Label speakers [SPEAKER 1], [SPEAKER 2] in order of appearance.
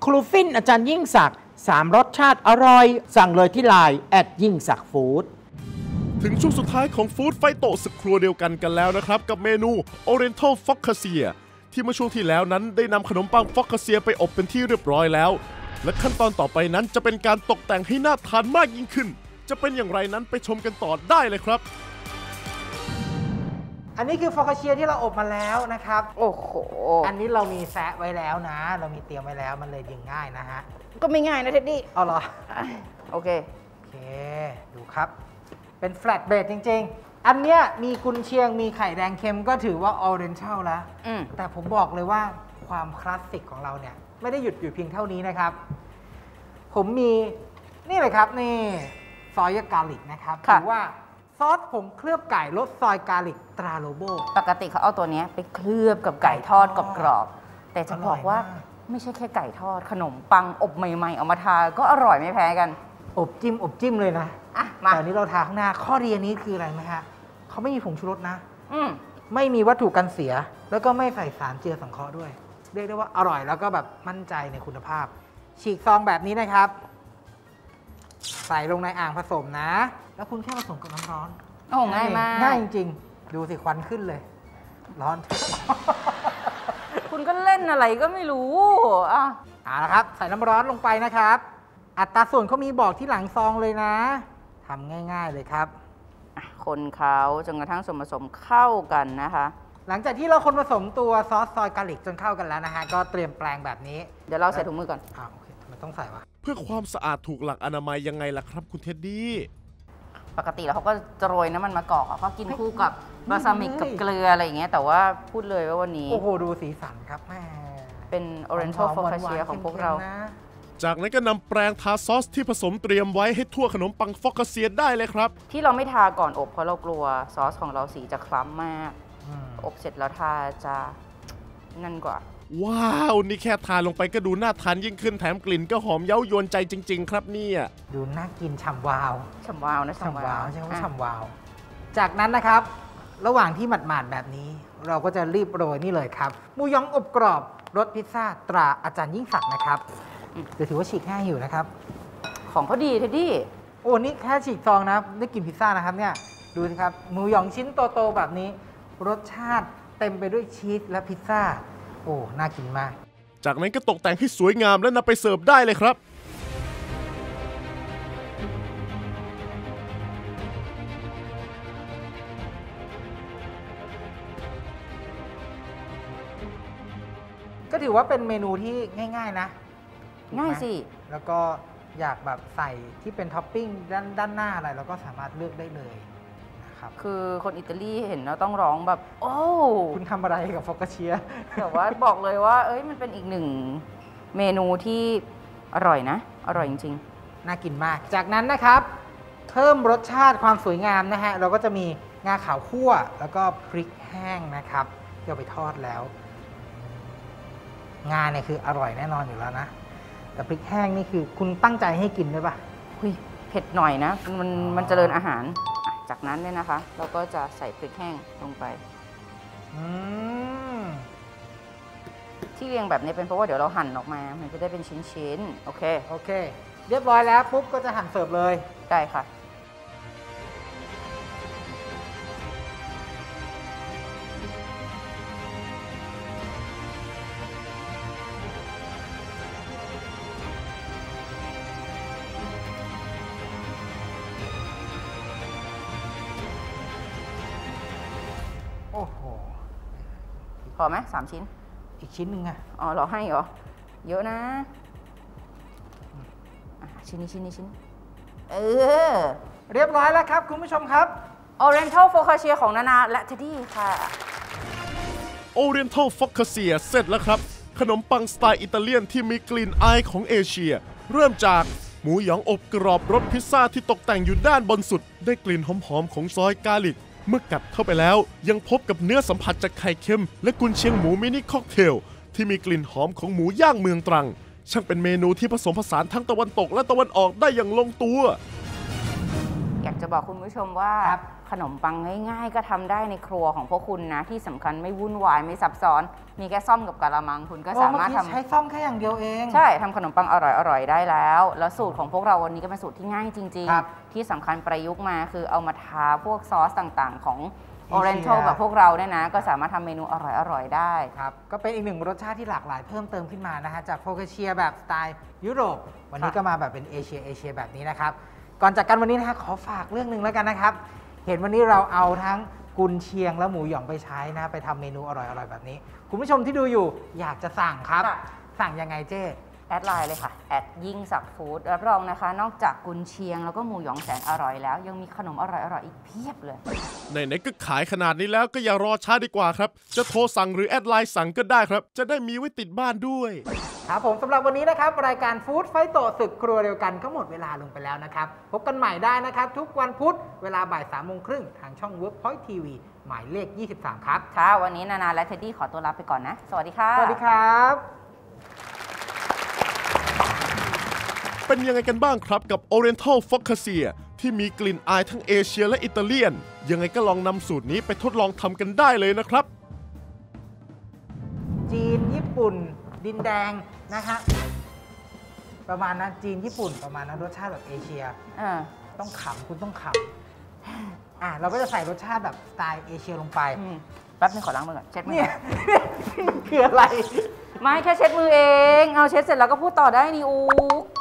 [SPEAKER 1] ครูฟินอาจารย์ยิ่งศักดิ์3รสชาติอร่อยสั่งเลยที่ไลน์ยิ่งศักดิ์ฟู้ด
[SPEAKER 2] ถึงช่วงสุดท้ายของฟู้ดไฟโตศึกครัวเดียวกันแล้วนะครับกับเมนู Oriental Focaccia ที่เมื่อช่วงที่แล้วนั้นได้นำขนมปังฟอกคาเซียไปอบเป็นที่เรียบร้อยแล้วและขั้นตอนต่อไปนั้นจะเป็นการตกแต่งให้น่าทานมากยิ่งขึ้นจะเป็นอย่างไรนั้นไปชมกันต่อได้เลยครับ
[SPEAKER 3] อันนี้คือฟอคาเชียที่เราอบมาแล้วนะครับ
[SPEAKER 4] โอ้โห
[SPEAKER 3] อันนี้เรามีแซะไว้แล้วนะเรามีเตรียมไว้แล้วมันเลยยิงง่ายนะฮะ
[SPEAKER 4] ก็ไม่ง่ายนะเท็ดดี้
[SPEAKER 3] เอาเหรอ
[SPEAKER 4] โอเค
[SPEAKER 3] ดูครับเป็นแฟลตเบรดจริงๆอันเนี้ยมีกุนเชียงมีไข่แดงเค็มก็ถือว่าออเรนทัลแล้วแต่ผมบอกเลยว่าความคลาสสิกของเราเนี่ยไม่ได้หยุดอยู่เพียงเท่านี้นะครับผมมีนี่เลยครับนี่ซอยกาลิกนะครับหรือว่าซอสผงเคลือบไก่รสซอยกาลิกตราโลโบ
[SPEAKER 4] ปกติเขาเอาตัวนี้ไปเคลือบกับไก่ทอดกรอบๆแต่จะบอกว่าไม่ใช่แค่ไก่ทอดขนมปังอบใหม่ๆเอามาทาก็อร่อยไม่แพ้กัน
[SPEAKER 3] อบจิ้มเลยนะ
[SPEAKER 4] มา
[SPEAKER 3] แต่นี้เราทาข้างหน้าข้อดีอันนี้คืออะไรไหมฮะเขาไม่มีผงชูรสนะไม่มีวัตถุกันเสียแล้วก็ไม่ใส่สารเจือสังเคราะห์ด้วยเรียกได้ว่าอร่อยแล้วก็แบบมั่นใจในคุณภาพฉีกซองแบบนี้นะครับใส่ลงในอ่างผสมนะแล้วคุณแค่ผสมกับน้ำร้อน
[SPEAKER 4] โอ้ง่ายมาก
[SPEAKER 3] ง่ายจริงๆดูสิควันขึ้นเลยร้อน
[SPEAKER 4] คุณก็เล่นอะไรก็ไม่รู้
[SPEAKER 3] เอาละครับใส่น้ำร้อนลงไปนะครับอัตราส่วนเขามีบอกที่หลังซองเลยนะทำง่ายๆเลยครับ
[SPEAKER 4] คนเขาจนกระทั่งส่วนผสมเข้ากันนะคะ
[SPEAKER 3] หลังจากที่เราคนผสมตัวซอสซอยกาลิกจนเข้ากันแล้วนะฮะก็เตรียมแปลงแบบนี้
[SPEAKER 4] เดี๋ยวเราใส่ถุงมือก่อน
[SPEAKER 3] โอเคมันต้องใส่วะ
[SPEAKER 2] เพื่อความสะอาดถูกหลักอนามัยยังไงล่ะครับคุณเท็ดดี้
[SPEAKER 4] ปกติแล้วเขาก็จะโรยน้ำมันมะกอกเขากินคู่กับบาซามิกกับเกลืออะไรอย่างเงี้ยแต่ว่าพูดเลยว่าวันนี้
[SPEAKER 3] โอ้โหดูสีสันครับแม่
[SPEAKER 4] เป็น Oriental Focaccia ของพวกเรา
[SPEAKER 2] จากนั้นก็นำแปรงทาซอสที่ผสมเตรียมไว้ให้ทั่วขนมปังฟอกคาเซียได้เลยครับ
[SPEAKER 4] ที่เราไม่ทาก่อนอบเพราะเรากลัวซอสของเราสีจะคล้ำมากอบเสร็จแล้วทาจะนั่นกว่า
[SPEAKER 2] ว้าวนี่แค่ทาลงไปก็ดูน่าทานยิ่งขึ้นแถมกลิ่นก็หอมเย้ายวนใจจริงๆครับเนี่ย
[SPEAKER 3] ดูน่ากินฉ่ำวาว
[SPEAKER 4] ฉ่ำวาวนะ
[SPEAKER 3] ฉ่ำวาวใช่ไหมฉ่ำวาวจากนั้นนะครับระหว่างที่หมาดๆแบบนี้เราก็จะรีบโรยนี่เลยครับหมูยองอบกรอบรสพิซซ่าตราอาจารย์ยิ่งศักดิ์นะครับถือว่าฉีกง่ายอยู่นะครับ
[SPEAKER 4] ของเขาดีเท็ดดี้
[SPEAKER 3] โอ้นี่แค่ฉีกซองนะได้กินพิซซ่านะครับเนี่ยดูสิครับหมูหยองชิ้นโตๆแบบนี้รสชาติเต็มไปด้วยชีสและพิซซ่าโอ้น่ากินมาก
[SPEAKER 2] จากนั้นก็ตกแต่งให้สวยงามและนำไปเสิร์ฟได้เลยครับ
[SPEAKER 3] ก็ถือว่าเป็นเมนูที่ง่ายๆนะ
[SPEAKER 4] ง่ายสิ
[SPEAKER 3] แล้วก็อยากแบบใส่ที่เป็นท็อปปิ้งด้านหน้าอะไรเราก็สามารถเลือกได้เลยนะครับ
[SPEAKER 4] คือคนอิตาลีเห็นแล้วต้องร้องแบบโอ้
[SPEAKER 3] คุณทำอะไรกับฟอกาเชีย
[SPEAKER 4] แต่ว่าบอกเลยว่ามันเป็นอีกหนึ่งเมนูที่อร่อยนะอร่อยจริง
[SPEAKER 3] ๆน่ากินมากจากนั้นนะครับเพิ่มรสชาติความสวยงามนะฮะเราก็จะมีงาขาวคั่วแล้วก็พริกแห้งนะครับที่เอาไปทอดแล้วงาเนี่ยคืออร่อยแน่นอนอยู่แล้วนะแต่พริกแห้งนี่คือคุณตั้งใจให้กินด้วยป่ะ
[SPEAKER 4] เผ็ดหน่อยนะมันเจริญอาหารจากนั้นเนี่ยนะคะเราก็จะใส่พริกแห้งลงไปที่เรียงแบบนี้เป็นเพราะว่าเดี๋ยวเราหั่นออกมามันจะได้เป็นชิ้นๆโอเค
[SPEAKER 3] เรียบร้อยแล้วปุ๊บก็จะหั่นเสิร์ฟเลย
[SPEAKER 4] ได้ค่ะ
[SPEAKER 3] โอ้โห
[SPEAKER 4] พอไหม3 ชิ้น
[SPEAKER 3] อีกชิ้นหนึ่งอะ
[SPEAKER 4] เราให้เหรอเยอะนะชิ้น
[SPEAKER 3] เรียบร้อยแล้วครับคุณผู้ชมครับ
[SPEAKER 4] Oriental Focaccia ของนานาและเท็ดดี้ค่ะ
[SPEAKER 2] Oriental Focaccia เสร็จแล้วครับขนมปังสไตล์อิตาเลียนที่มีกลิ่นอายของเอเชียเริ่มจากหมูหยองอบกรอบรสพิซซ่าที่ตกแต่งอยู่ด้านบนสุดได้กลิ่นหอมๆของซอยกาลิกเมื่อกัดเข้าไปแล้วยังพบกับเนื้อสัมผัสจากไข่เค็มและกุนเชียงหมูมินิค็อกเทลที่มีกลิ่นหอมของหมูย่างเมืองตรังช่างเป็นเมนูที่ผสมผสานทั้งตะวันตกและตะวันออกได้อย่างลงตัว
[SPEAKER 4] อยากจะบอกคุณผู้ชมว่า
[SPEAKER 3] ครับ
[SPEAKER 4] ขนมปังง่ายๆ ก็ทำได้ในครัวของพวกคุณนะ ที่สำคัญไม่วุ่นวายไม่ซับซ้อน มีแค่ซ่อมกับกะละมังคุณก็สามารถ
[SPEAKER 3] เมื่อ
[SPEAKER 4] ทำ
[SPEAKER 3] กี้ใช้ซ่อมแค่อย่างเดียวเอง
[SPEAKER 4] ใช่ทำขนมปังอร่อยๆได้แล้ว แล้วสูตรของพวกเราวันนี้ก็เป็นสูตรที่ง่ายจริง
[SPEAKER 3] ครับ
[SPEAKER 4] ๆ ที่สำคัญประยุกต์มาคือเอามาทาพวกซอสต่างๆ ของ
[SPEAKER 3] เอเชีย
[SPEAKER 4] Oriental แบบพวกเราเนี่ยนะ ก็สามารถทำเมนูอร่อยๆได้
[SPEAKER 3] ครับก็เป็นอีกหนึ่งรสชาติที่หลากหลายเพิ่มเติมขึ้นมานะฮะจากโฟกาเชียแบบสไตล์ยุโรปวันนี้ก็มาแบบเป็นเอเชียแบบนี้นะครับก่อนจากกันวันนี้นะฮะขอฝากเรื่องหนึ่งแล้วกันนะครับเห็นวันนี้เราเอาทั้งกุนเชียงและหมูหยองไปใช้นะไปทำเมนูอร่อยๆแบบนี้คุณผู้ชมที่ดูอยู่อยากจะสั่งครับ
[SPEAKER 4] ค่ะ
[SPEAKER 3] สั่งยังไงเจ๊
[SPEAKER 4] แอดไลน์เลยค่ะแอดยิ่งศักดิ์ฟู้ดรับรองนะคะ นอกจากกุนเชียงแล้วก็หมูหยองแสนอร่อยแล้ว ยังมีขนมอร่อยๆอีกเพียบเลย
[SPEAKER 2] ไหนๆก็ขายขนาดนี้แล้วก็อย่ารอช้าดีกว่าครับ จะโทรสั่งหรือแอดไลน์สั่งก็ได้ครับ จะได้มีไว้ติดบ้านด้วย
[SPEAKER 3] ครับผมสำหรับวันนี้นะครับรายการฟู้ดไฟโตศึกครัวเดียวกันก็หมดเวลาลงไปแล้วนะครับพบกันใหม่ได้นะครับทุกวันพุธเวลาบ่าย 3:30 ทางช่อง Workpoint TV หมายเลข 23 ครับ
[SPEAKER 4] ค่ะ วันนี้นานาและเท็ดดี้ขอตัวลาไปก่อนนะ สวัสดีค่ะ
[SPEAKER 3] สวัสดีครับ
[SPEAKER 2] เป็นยังไงกันบ้างครับกับ Oriental Focaccia ที่มีกลิ่นอายทั้งเอเชียและอิตาเลียน ยังไงก็ลองนำสูตรนี้ไปทดลองทำกันได้เลยนะครับ
[SPEAKER 3] จีนญี่ปุ่น ดินแดงนะฮะประมาณนั้นจีนญี่ปุ่นประมาณนั้นรสชาติแบบเอเชีย ต้องขำคุณต้องขำเราก็จะใส่รสชาติแบบสไตล์เอเชียลงไป
[SPEAKER 4] แป๊บนึงขอล้างมือก่อนเช็ดมือ
[SPEAKER 3] เนี่ย
[SPEAKER 4] ก่อน
[SPEAKER 3] คืออะไร
[SPEAKER 4] ไม่แค่เช็ดมือเอง เอาเช็ดเสร็จแล้วก็พูดต่อได้นี่อูก